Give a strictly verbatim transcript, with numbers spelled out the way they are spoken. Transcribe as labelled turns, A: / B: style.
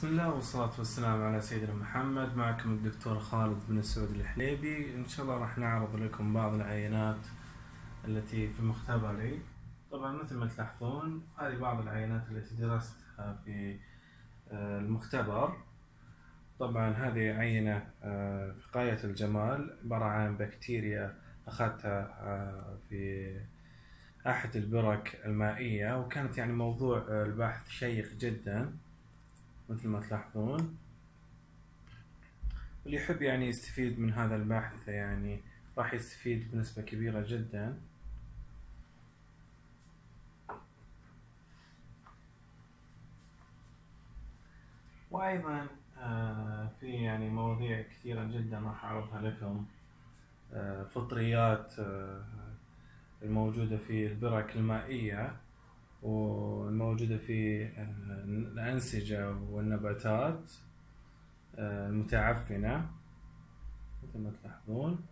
A: بسم الله والصلاة والسلام على سيدنا محمد. معكم الدكتور خالد بن السعود الحليبي. إن شاء الله راح نعرض لكم بعض العينات التي في مختبري. طبعا مثل ما تلاحظون هذه بعض العينات التي درستها في المختبر. طبعا هذه عينة في غاية الجمال، عبارة عن بكتيريا أخذتها في أحد البرك المائية، وكانت يعني موضوع البحث شيق جدا مثل ما تلاحظون. واللي يحب يعني يستفيد من هذا البحث يعني راح يستفيد بنسبة كبيرة جدا. وأيضا في يعني مواضيع كثيرة جدا راح أعرضها لكم، فطريات الموجودة في البرك المائية والموجودة في الأنسجة والنباتات المتعفنة مثل ما تلاحظون.